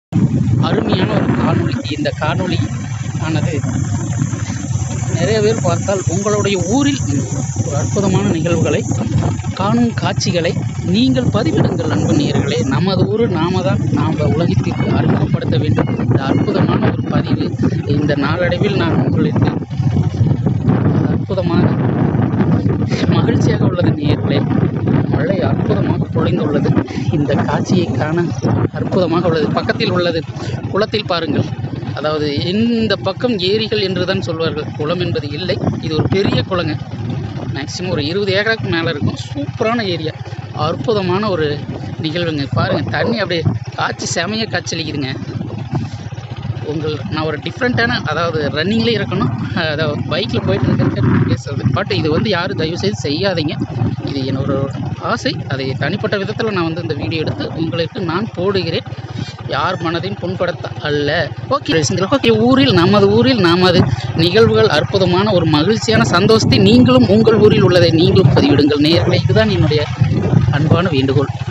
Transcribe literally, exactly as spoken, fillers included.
அருமையான ஒரு காணொளி. இந்த காணொளி ஆனது நிறைய பேர் பார்த்தால் உங்களுடைய ஊரில் ஒரு அற்புதமான நிகழ்வுகளை காணும் காட்சிகளை நீங்கள் பதிவிடுங்கள் அன்பு நேயர்களே. நமது ஊர் நாம தான் நாம் உலகத்திற்கு அறிமுகப்படுத்த வேண்டும். இந்த அற்புதமான ஒரு பதிவு இந்த நாளடைவில் நான் உங்களுக்கு அற்புதமான மகிழ்ச்சியாக உள்ளது நேயர்களே. மழை அற்புதமாக பொழிந்துள்ளது. இந்த காட்சியை காண அற்புதமாக உள்ளது. பக்கத்தில் உள்ளது குளத்தில் பாருங்கள். அதாவது இந்த பக்கம் ஏரிகள் என்று தான் சொல்வார்கள், குளம் என்பது இல்லை. இது ஒரு பெரிய குளங்க. மேக்ஸிமம் ஒரு இருபது ஏக்கருக்கு மேலே இருக்கும். சூப்பரான ஏரியா, அற்புதமான ஒரு நிகழ்வுங்க. பாருங்கள், தண்ணி அப்படியே காய்ச்சி செமையாக காய்ச்சலிக்குதுங்க. உங்கள் நான் ஒரு டிஃப்ரெண்ட்டான, அதாவது ரன்னிங்லேயே இருக்கணும், அதாவது பைக்கில் போயிட்டு இருக்கிறது பேசுறது. பட் இது வந்து யாரும் தயவுசெய்து செய்யாதீங்க. இது என்னோட ஆசை. அதை தனிப்பட்ட விதத்தில் நான் வந்து இந்த வீடியோ எடுத்து உங்களுக்கு நான் போடுகிறேன். யார் மனதையும் புண்படுத்த அல்ல. Okay okay. ஊரில் நமது ஊரில் நமது நிகழ்வுகள், அற்புதமான ஒரு மகிழ்ச்சியான சந்தோஷத்தை நீங்களும் உங்கள் ஊரில் உள்ளதை நீங்களும் பதிவிடுங்கள் நேயர்களே. இதுதான் என்னுடைய அன்பான வேண்டுகோள்.